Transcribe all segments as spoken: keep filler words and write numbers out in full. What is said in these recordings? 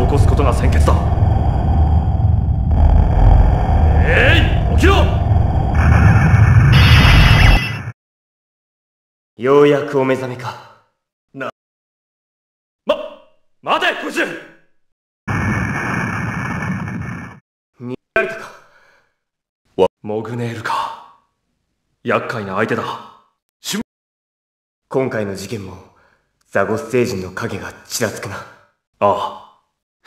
起こすことが先決だ。えい、起きろ。 ようやくお目覚めか。 な、ま、待て、こいつ。 逃げられたか。 わ、モグネールか。厄介な相手だ。 今回の事件もザゴス星人の影がちらつくな。あああ。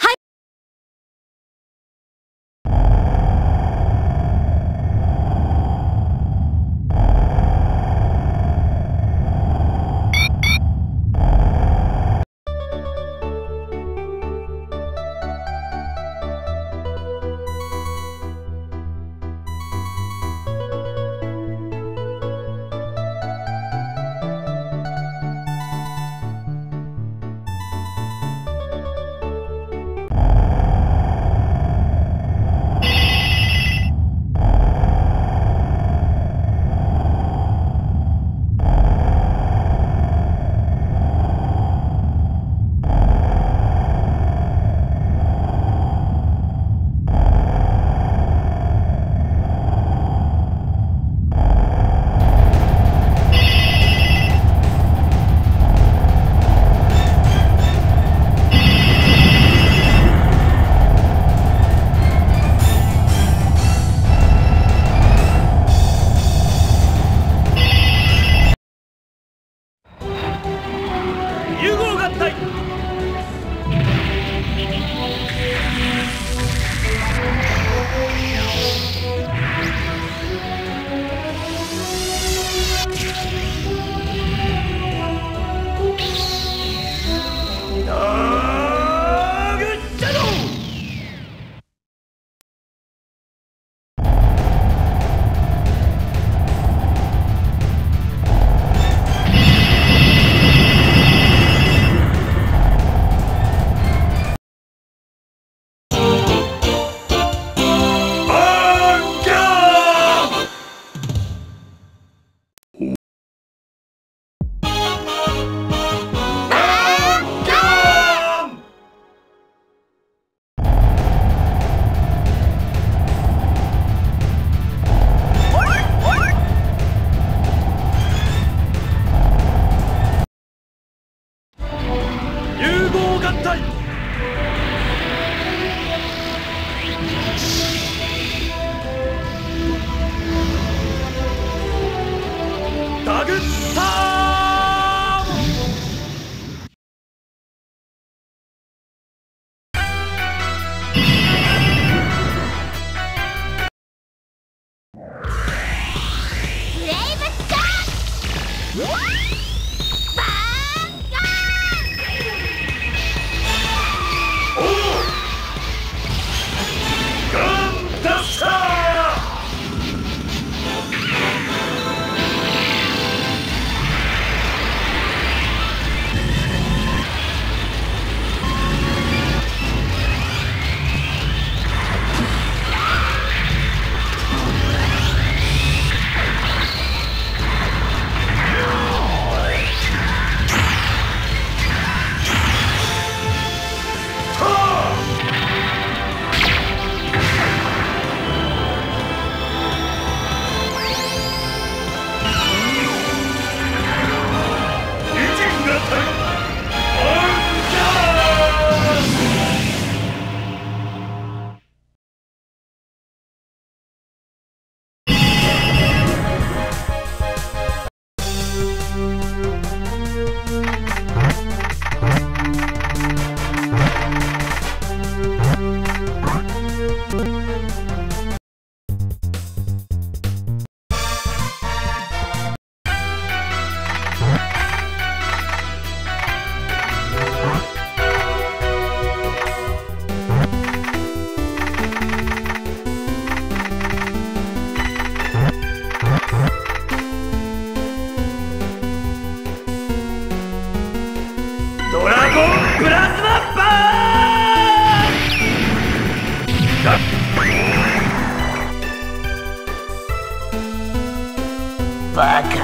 バカ。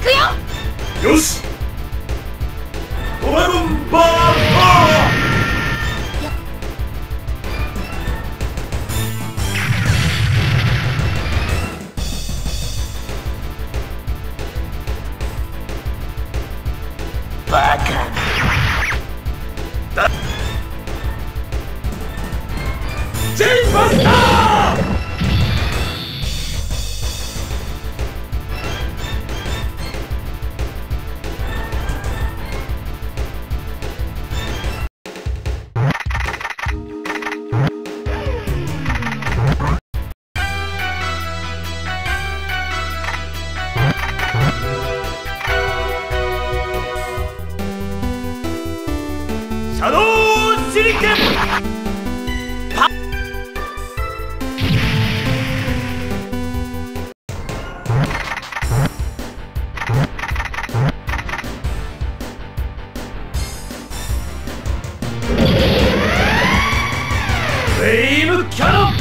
くよ。 よし、ドラゴンバーバカだ。 ジェイマスター。シャドウ手裏剣。パッ。フレイムキャノン。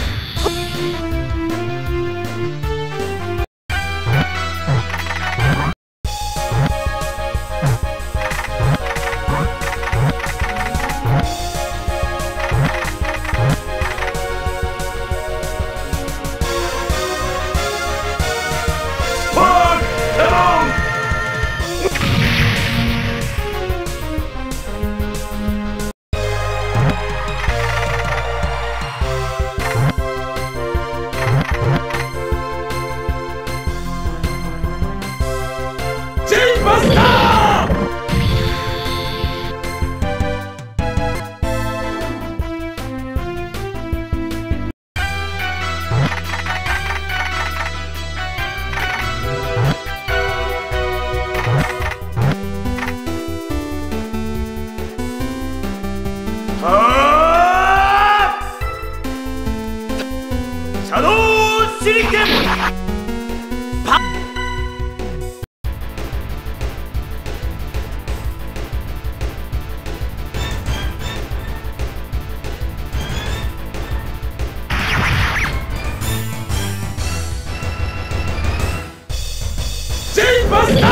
ジェイマスター。はあ。シャドウ手裏剣。パッ。ジェイマスター。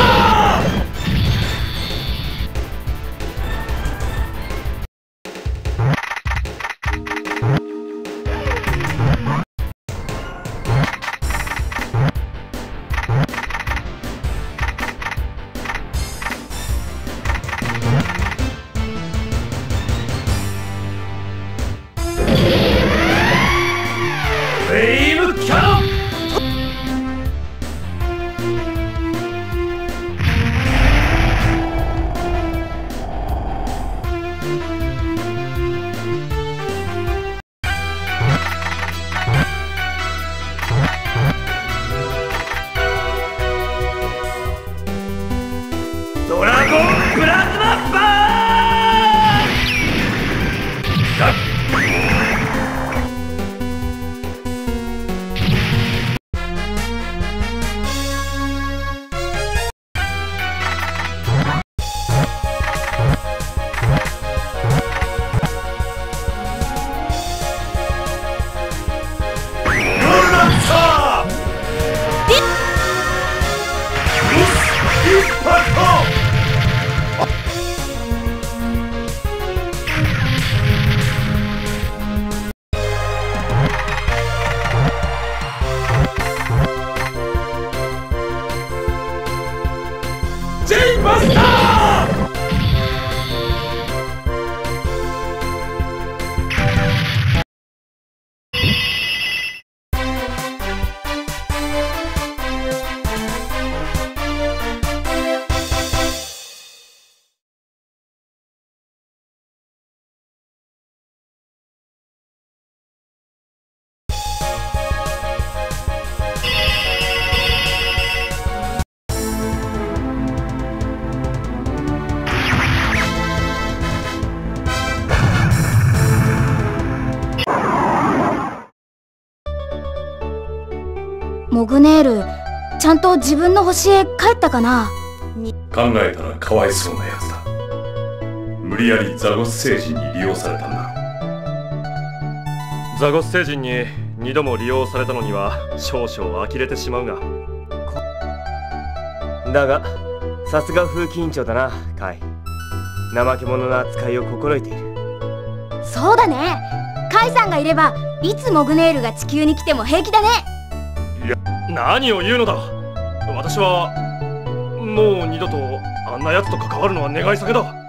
フレイムキャノン。ドラゴンプラズマバーン。ジェイマスター。 モグネール、ちゃんと自分の星へ帰ったかな。 考えたらかわいそうなやつだ。無理やりザゴス星人に利用されたんだ。ザゴス星人に二度も利用されたのには少々呆れてしまうが、 だがさすが風紀委員長だなカイ。怠け者の扱いを心得ている。 そうだね。カイさんがいればいつモグネールが地球に来ても平気だね。 いや、何を言うのだ。私はもう二度とあんな奴と関わるのは願い下げだ。